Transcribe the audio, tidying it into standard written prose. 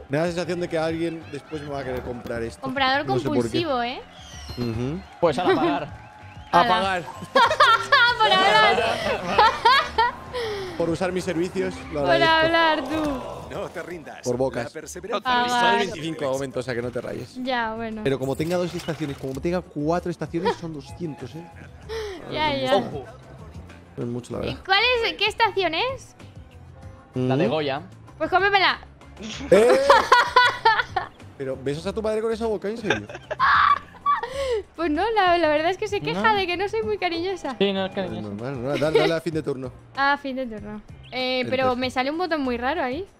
Me da la sensación de que alguien después me va a querer comprar esto. Comprador No sé por qué. compulsivo, ¿eh? Pues a pagar. A Ala. pagar. Por hablar, Por usar mis servicios. Lo por agradezco. hablar, tú. No te rindas. Por bocas. La perseverancia Pagar. Son Vale. 25 aumentos, o sea que no te rayes. Ya, bueno. Pero como tenga 2 estaciones, como tenga 4 estaciones, son 200, ¿eh? Ya, ya. Ojo. No es mucho, la ¿Y verdad. qué estación es? La de Goya. Pues cómemela. ¡Eh! Pero, ¿besas a tu madre con esa boca, en serio? Pues no, la verdad es que se queja No. de que no soy muy cariñosa. Sí, no, es No, cariñoso. normal, no, dale a fin de turno. Ah, fin de turno. Pero Enter. me sale un botón muy raro ahí.